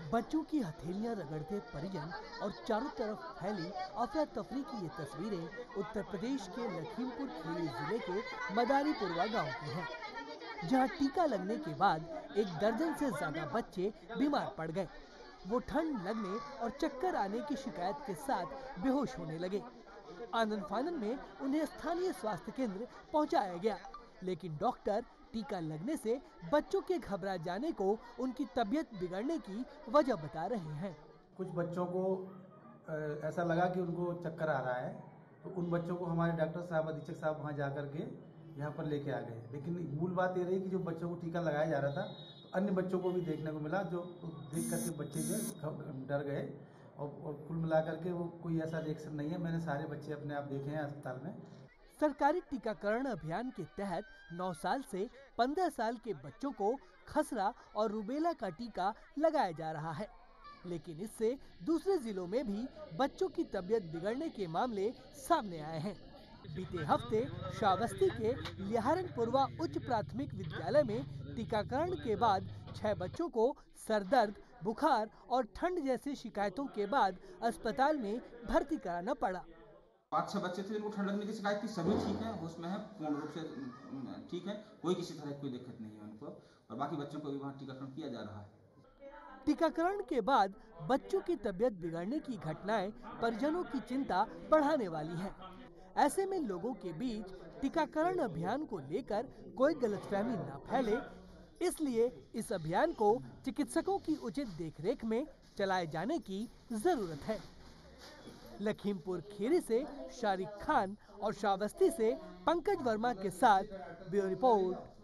बच्चों की हथेलियां रगड़ते परिजन और चारों तरफ फैली अफरा तफरी की ये तस्वीरें उत्तर प्रदेश के लखीमपुर खीरी जिले के मदारीपुरवा गांव की हैं, जहां टीका लगने के बाद एक दर्जन से ज्यादा बच्चे बीमार पड़ गए। वो ठंड लगने और चक्कर आने की शिकायत के साथ बेहोश होने लगे। आनन फानन में उन्हें स्थानीय स्वास्थ्य केंद्र पहुंचाया गया, लेकिन डॉक्टर टीका लगने से बच्चों के घबरा जाने को उनकी तबीयत बिगड़ने की वजह बता रहे हैं। कुछ बच्चों को ऐसा लगा कि उनको चक्कर आ रहा है, तो उन बच्चों को हमारे डॉक्टर साहब, अधीक्षक साहब वहाँ जा कर के यहाँ पर लेके आ गए। लेकिन मूल बात ये रही कि जो बच्चों को टीका लगाया जा रहा था, तो अन्य बच्चों को भी देखने को मिला, जो देख करके बच्चे जो डर गए। और कुल मिलाकर के वो कोई ऐसा रिएक्शन नहीं है। मैंने सारे बच्चे अपने आप देखे हैं अस्पताल में। सरकारी टीकाकरण अभियान के तहत 9 साल से 15 साल के बच्चों को खसरा और रूबेला का टीका लगाया जा रहा है, लेकिन इससे दूसरे जिलों में भी बच्चों की तबीयत बिगड़ने के मामले सामने आए हैं। बीते हफ्ते श्रावस्ती के लिहारनपुरवा उच्च प्राथमिक विद्यालय में टीकाकरण के बाद 6 बच्चों को सर दर्द, बुखार और ठंड जैसी शिकायतों के बाद अस्पताल में भर्ती कराना पड़ा। 5-6 बच्चे थे जिनको ठंड लगने की शिकायत थी, सभी ठीक है, उसमें है, पूर्ण रूप से ठीक है, कोई किसी तरह की कोई दिक्कत नहीं है उनको, और बाकी बच्चों को भी वहाँ टीकाकरण किया जा रहा है। टीकाकरण के बाद बच्चों की तबीयत बिगड़ने की घटनाएं परिजनों की चिंता बढ़ाने वाली हैं। ऐसे में लोगों के बीच टीकाकरण अभियान को लेकर कोई गलतफहमी न फैले, इसलिए इस अभियान को चिकित्सकों की उचित देखरेख में चलाए जाने की जरूरत है। लखीमपुर खीरी से शारिक खान और श्रावस्ती से पंकज वर्मा के साथ ब्यूरो रिपोर्ट,